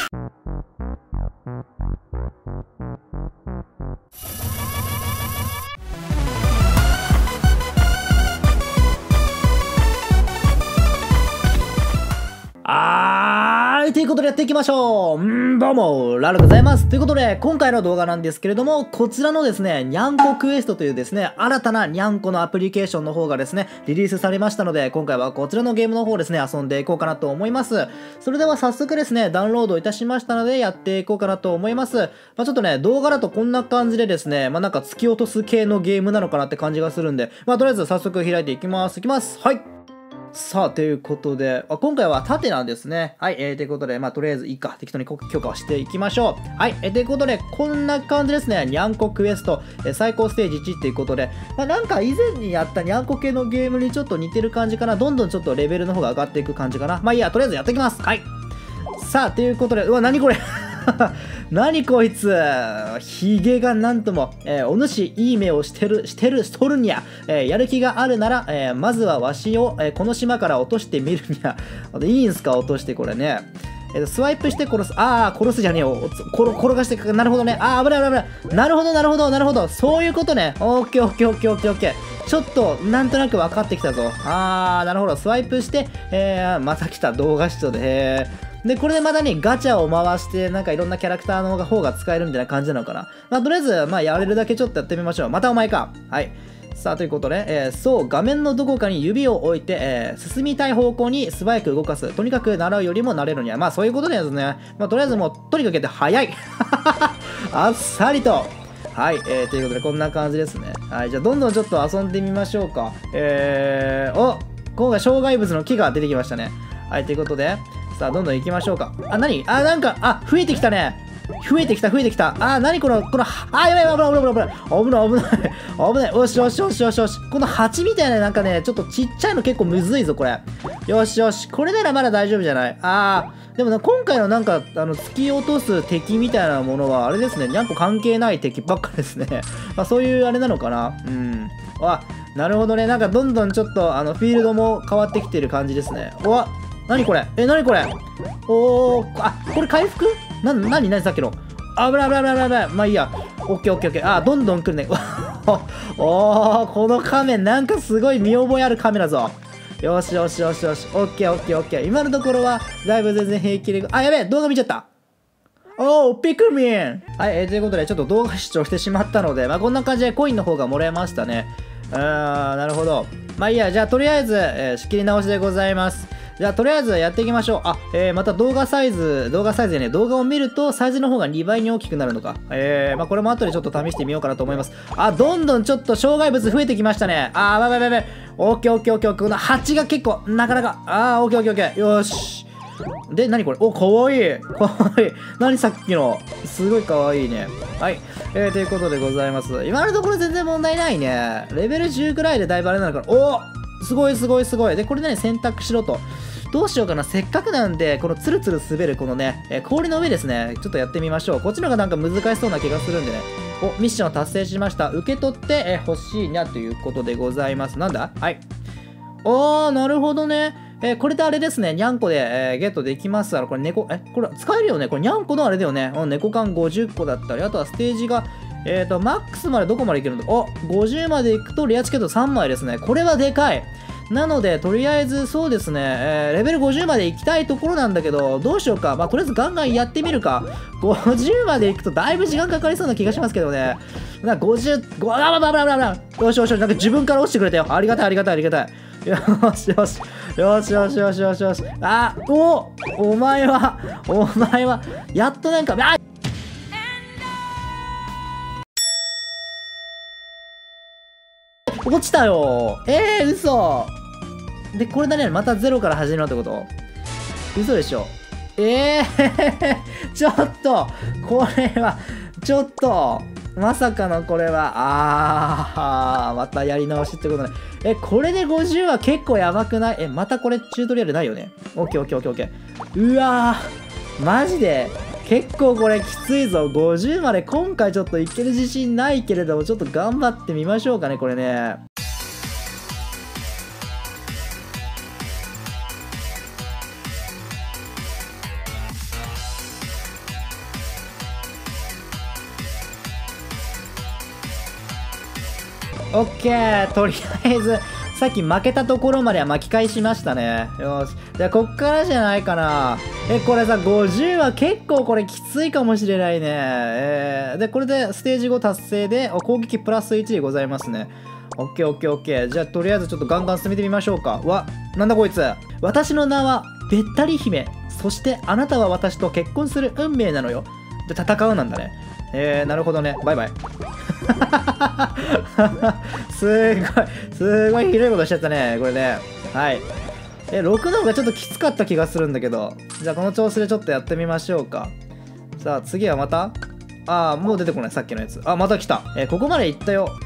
ということでやっていきましょう。どうも、ラルでございます。ということで、今回の動画なんですけれども、こちらのですね、にゃんこクエストというですね、新たなにゃんこのアプリケーションの方がですね、リリースされましたので、今回はこちらのゲームの方ですね、遊んでいこうかなと思います。それでは早速ですね、ダウンロードいたしましたので、やっていこうかなと思います。ちょっとね、動画だとこんな感じでですね、なんか突き落とす系のゲームなのかなって感じがするんで、とりあえず早速開いていきます。はい。さあ、ということで、今回は縦なんですね。はい、ということで、とりあえずいいか、適当に許可をしていきましょう。はい、ということで、こんな感じですね。にゃんこクエスト、最高ステージ1っていうことで、なんか以前にやったにゃんこ系のゲームにちょっと似てる感じかな。どんどんちょっとレベルの方が上がっていく感じかな。いいや、とりあえずやっていきます。はい。さあ、ということで、うわ、何これ何こいつ、ヒゲがなんとも、お主いい目をしとるにゃ、やる気があるなら、まずはわしを、この島から落としてみるにゃ。いいんすか、落としてこれね。スワイプして殺す。殺すじゃねえよ。転がして、なるほどね。危ない危ない危ない。なるほどなるほどなるほど。そういうことね。オッケーオッケーオッケーオッケーオッケー。ちょっと、なんとなく分かってきたぞ。なるほど。スワイプして、また来た動画視聴で、で、これでまたね、ガチャを回して、なんかいろんなキャラクターの方が使えるみたいな感じなのかな。とりあえず、やれるだけちょっとやってみましょう。またお前か。はい。さあ、ということで、そう、画面のどこかに指を置いて、進みたい方向に素早く動かす。とにかく習うよりも慣れるには。そういうことですね。とりあえずもう、とにかくやって早いあっさりと。はい、ということで、こんな感じですね。はい、じゃあ、どんどんちょっと遊んでみましょうか。今回、障害物の木が出てきましたね。はい、ということで、さあ、どんどん行きましょうか。何なんか、増えてきたね。増えてきた。何この、やばい、危ない。よし。この蜂みたいな、なんかね、ちょっとちっちゃいの結構むずいぞ、これ。よし。これならまだ大丈夫じゃない。でも今回のなんか、突き落とす敵みたいなものは、あれですね、にゃんこ関係ない敵ばっかですね。そういうあれなのかな。なるほどね。なんかどんどんちょっと、フィールドも変わってきてる感じですね。何これこれ回復何さっきの。危ない。いいや。オッケー。どんどん来るね。このカメ、なんかすごい見覚えあるカメだぞ。よし。オッケー。今のところは、だいぶ全然平気で。やべえ、動画見ちゃった。ピクミン。はい、ということで、ちょっと動画視聴してしまったので、こんな感じでコインの方がもらえましたね。なるほど。いいや、じゃあ、とりあえず、仕切り直しでございます。じゃあ、とりあえずやっていきましょう。また動画でね、動画を見るとサイズの方が2倍に大きくなるのか。これも後でちょっと試してみようかなと思います。どんどんちょっと障害物増えてきましたね。やばい。オッケー。この蜂が結構、なかなか。オッケー。よし。で、何これかわいい。何さっきの。すごいかわいいね。はい。ということでございます。今のところ全然問題ないね。レベル10くらいでだいぶあれなのかな。すごい。で、これね、選択しろと。どうしようかな。せっかくなんで、このツルツル滑るこのね、氷の上ですね。ちょっとやってみましょう。こっちの方がなんか難しそうな気がするんでね。ミッションを達成しました。受け取って、欲しいにゃということでございます。なんだはい。なるほどね。これであれですね。にゃんこで、ゲットできます。これ猫、これ使えるよね。これにゃんこのあれだよね。猫缶50個だったり、あとはステージが、マックスまでどこまでいけるの50までいくとレアチケット3枚ですね。これはでかい。なので、とりあえずそうですね、レベル50まで行きたいところなんだけど、どうしようか。とりあえずガンガンやってみるか。50まで行くとだいぶ時間かかりそうな気がしますけどね。50、よし。なんか自分から落ちてくれたよ。ありがたい。よし。お前は、やっとなんか、落ちたよ。嘘。で、これだね、またゼロから始めろってこと？嘘でしょ。ちょっと、これは、まさかのこれは、またやり直しってことね。これで50は結構やばくない？またこれチュートリアルないよね。オッケー。うわー、マジで結構これきついぞ。50まで今回ちょっといける自信ないけれども、ちょっと頑張ってみましょうかね、これね。 オッケー。とりあえず、さっき負けたところまでは巻き返しましたね。よし。じゃあ、こっからじゃないかな。これさ、50は結構これきついかもしれないね。で、これでステージ5達成で、攻撃プラス1でございますね。オッケーオッケーオッケー。じゃあ、とりあえずちょっとガンガン進めてみましょうか。なんだこいつ。私の名は、べったり姫。そして、あなたは私と結婚する運命なのよ。で、戦うなんだね。なるほどね。バイバイ。すごいひどいことしちゃったね、これね。はい。6の方がちょっときつかった気がするんだけど。じゃあこの調子でちょっとやってみましょうか。さあ次はまたもう出てこない、さっきのやつ。また来た。ここまで行ったよ。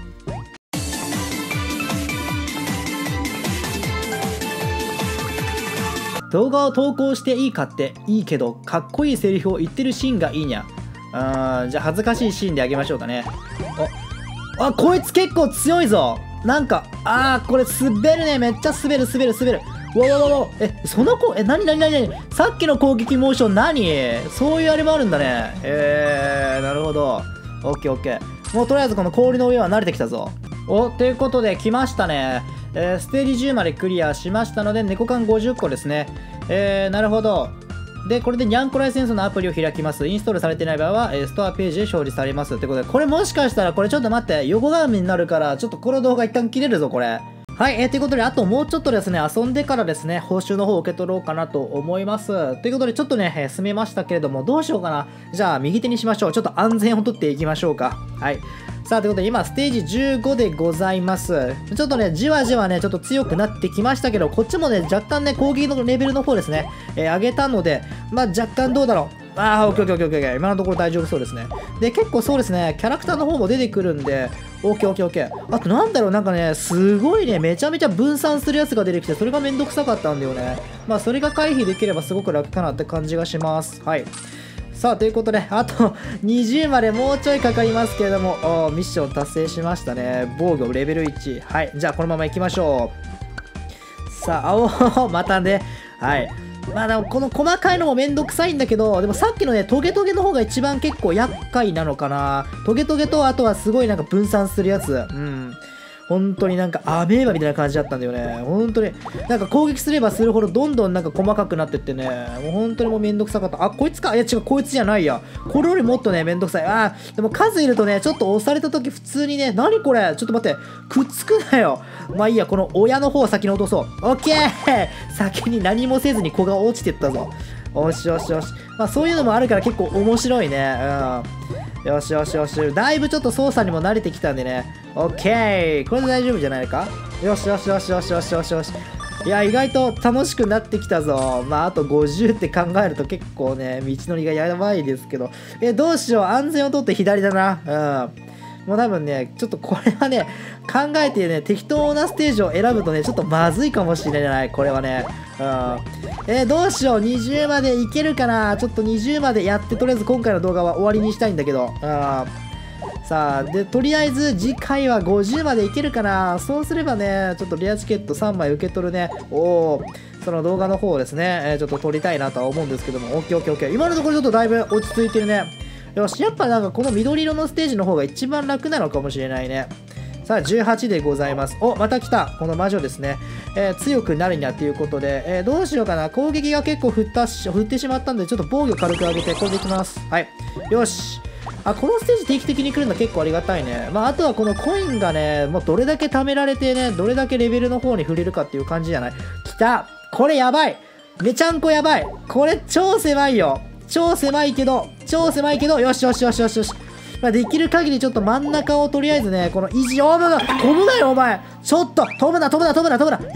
動画を投稿していいかっていいけど、かっこいいセリフを言ってるシーンがいいにゃ。じゃあ恥ずかしいシーンであげましょうかね。こいつ結構強いぞ。なんかこれ滑るね。めっちゃ滑る。その子何さっきの攻撃モーション何？そういうあれもあるんだね。なるほど。オッケーオッケー。もうとりあえずこの氷の上は慣れてきたぞ。ということで来ましたね。ステージ10までクリアしましたので、猫缶50個ですね。なるほど。で、これでニャンコライセンスのアプリを開きます。インストールされてない場合は、ストアページで表示されます。ということで、これもしかしたら、これちょっと待って、横鏡になるから、ちょっとこの動画一旦切れるぞ、これ。はい、ということで、あともうちょっとですね、遊んでからですね、報酬の方を受け取ろうかなと思います。ということで、ちょっとね、進めましたけれども、どうしようかな。じゃあ、右手にしましょう。ちょっと安全をとっていきましょうか。はい。さあ、ということで、今、ステージ15でございます。ちょっとね、じわじわね、ちょっと強くなってきましたけど、こっちもね、若干ね、攻撃のレベルの方ですね、上げたので、若干どうだろう。オッケー。今のところ大丈夫そうですね。で、結構そうですね、キャラクターの方も出てくるんで、オッケー。あとなんだろう、なんかね、すごいね、めちゃめちゃ分散するやつが出てきて、それがめんどくさかったんだよね。それが回避できればすごく楽かなって感じがします。はい。さあ、ということで、あと20までもうちょいかかりますけれども、ミッション達成しましたね。防御レベル1。はい。じゃあ、このまま行きましょう。さあ、またね。はい。でもこの細かいのもめんどくさいんだけど、でもさっきのね、トゲトゲの方が一番結構厄介なのかな。トゲトゲと、あとはすごいなんか分散するやつ。本当になんかアメーバみたいな感じだったんだよね。本当に。なんか攻撃すればするほどどんどんなんか細かくなってってね。もう本当にもうめんどくさかった。こいつか。いや違う、こいつじゃないや。これよりもっとね、めんどくさい。でも数いるとね、ちょっと押された時普通にね、何これちょっと待って。くっつくなよ。いいや、この親の方を先に落とそう。オッケー先に何もせずに子が落ちてったぞ。よし。そういうのもあるから結構面白いね。よし。だいぶちょっと操作にも慣れてきたんでね。オッケー。これで大丈夫じゃないか。よし。いや、意外と楽しくなってきたぞ。あと50って考えると結構ね、道のりがやばいですけど。どうしよう。安全をとって左だな。もう多分ね、ちょっとこれはね、考えてね、適当なステージを選ぶとね、ちょっとまずいかもしれない。これはね。どうしよう。20までいけるかな。ちょっと20までやって、とりあえず今回の動画は終わりにしたいんだけど。さあ、で、とりあえず次回は50までいけるかな。そうすればね、ちょっとレアチケット3枚受け取るね。その動画の方ですね、ちょっと撮りたいなとは思うんですけども。オッケー。今のところちょっとだいぶ落ち着いてるね。よし、やっぱなんかこの緑色のステージの方が一番楽なのかもしれないね。さあ、18でございます。また来た。この魔女ですね。強くなるにゃということで、どうしようかな。攻撃が結構振ってしまったんで、ちょっと防御軽く上げて、これでいきます。はい。よし。このステージ定期的に来るの結構ありがたいね。あとはこのコインがね、もうどれだけ貯められてね、どれだけレベルの方に触れるかっていう感じじゃない。来た。これやばい。めちゃんこやばい。これ超狭いよ。超狭いけど、よし。できる限りちょっと真ん中をとりあえずね、この飛ぶなよ、お前。ちょっと、飛ぶな。やめろ、危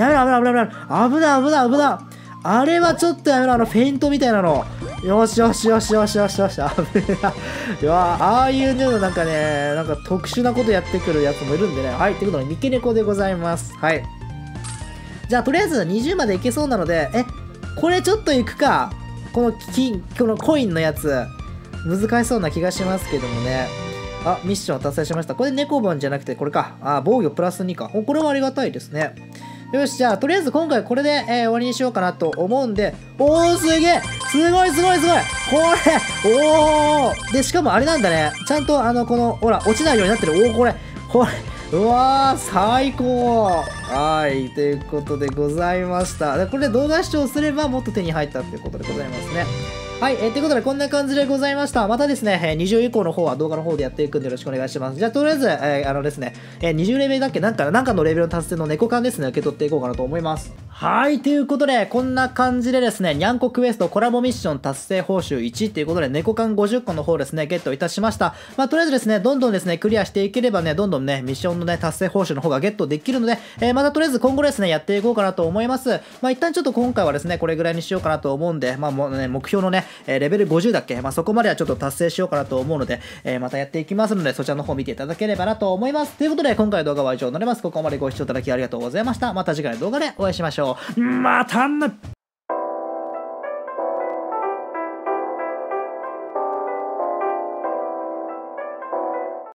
ない。あれはちょっとやめろ、フェイントみたいなの。よし。危ない。いや、ああいうのなんかね、なんか特殊なことやってくるやつもいるんでね。はい、ということで、三毛猫でございます。はい。じゃあ、とりあえず20までいけそうなので、これちょっといくか。このコインのやつ、難しそうな気がしますけどもね。ミッション達成しました。これ猫本じゃなくて、これか。防御プラス2か。これはありがたいですね。よし、じゃあ、とりあえず今回これで、終わりにしようかなと思うんで、すげえすごいこれで、しかもあれなんだね。ちゃんと、この、ほら、落ちないようになってる。これ、 うわー、最高。はい、ということでございました。でこれで動画視聴すればもっと手に入ったということでございますね。はい、ということでこんな感じでございました。またですね、20以降の方は動画の方でやっていくんでよろしくお願いします。じゃあとりあえず、ですね、20レベルだっけなんかのレベルの達成の猫缶ですね、受け取っていこうかなと思います。はい、ということで、こんな感じでですね、にゃんこクエストコラボミッション達成報酬1ということで、猫缶50個の方ですね、ゲットいたしました。まあ、とりあえずですね、どんどんですね、クリアしていければね、どんどんね、ミッションのね、達成報酬の方がゲットできるので、またとりあえず今後ですね、やっていこうかなと思います。まあ、一旦ちょっと今回はですね、これぐらいにしようかなと思うんで、まあ、もうね、目標のね、レベル50だっけ、まあ、そこまではちょっと達成しようかなと思うので、またやっていきますので、そちらの方見ていただければなと思います。ということで、今回の動画は以上になります。ここまでご視聴いただきありがとうございました。また次回の動画でお会いしましょう。またね。